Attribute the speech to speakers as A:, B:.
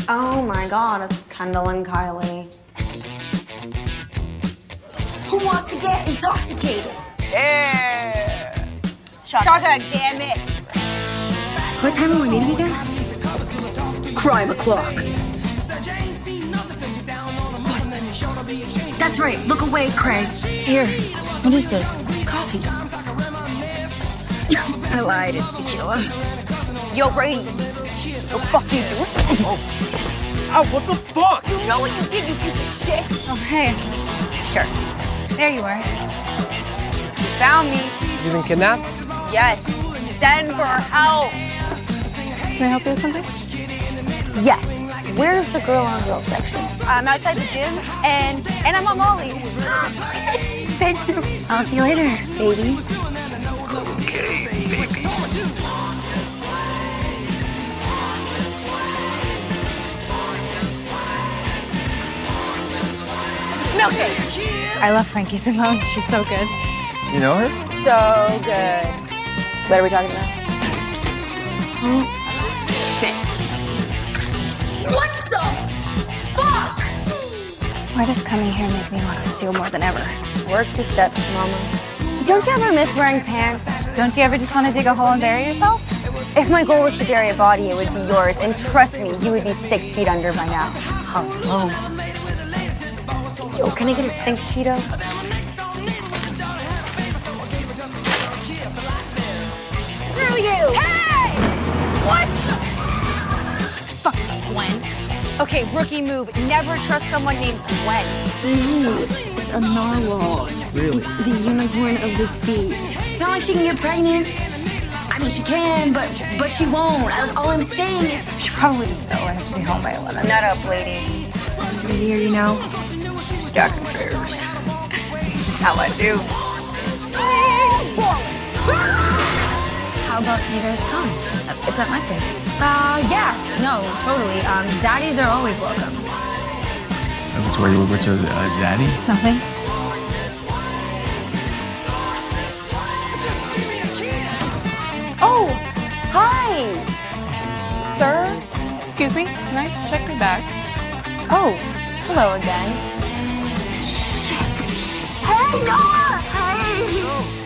A: Oh my God, it's Kendall and Kylie.
B: Who wants to get intoxicated?
C: Yeah. Chaka, damn it.
A: What time are we meeting again?
B: Crime o'clock. That's right. Look away, Craig.
D: Here. What is this?
B: Coffee. I lied. It's tequila.
C: Yo, Brady. The fuck you doing?
E: Oh, what the fuck?
C: You know what you did, you piece of shit.
D: Oh, hey. Sure. There you are.
C: You found me.
E: You been kidnapped?
C: Yes. Send for help.
D: Can I help you with something?
C: Yes. Where's the girl on girl section? I'm outside the gym, and I'm on Molly. Thank you.
D: I'll see you later, baby.
E: Okay, baby.
C: Milkshake.
D: I love Frankie Simone. She's so good.
E: You know her?
C: So good. What are we talking about? Shit.
B: What the fuck?
D: Why does coming here make me want to steal more than ever?
A: Work the steps, Mama. Don't you ever miss wearing pants?
D: Don't you ever just want to dig a hole and bury yourself?
A: If my goal was to bury a body, it would be yours. And trust me, you would be 6 feet under by now.
D: Hello.
A: Yo, can I get a sink Cheeto?
C: Screw you! Hey! What the? Fuck Gwen. Okay, rookie move. Never trust someone named Gwen.
B: It's a narwhal.
E: Really?
B: The unicorn of the sea. It's not like she can get pregnant. I mean, she can, but she won't. All I'm saying is...
D: She probably just know I have to be home by 11.
C: Nut up, lady.
D: It's here, you know.
C: Stacking prayers. How I do.
D: How about you guys come? It's at my place.
B: Yeah. No, totally. Zaddies are always welcome.
E: What's a zaddy?
D: Nothing.
A: Oh, hi. Sir?
D: Excuse me, can I check your bag?
A: Oh, hello again.
B: Shit. Hey, Noah! Hey!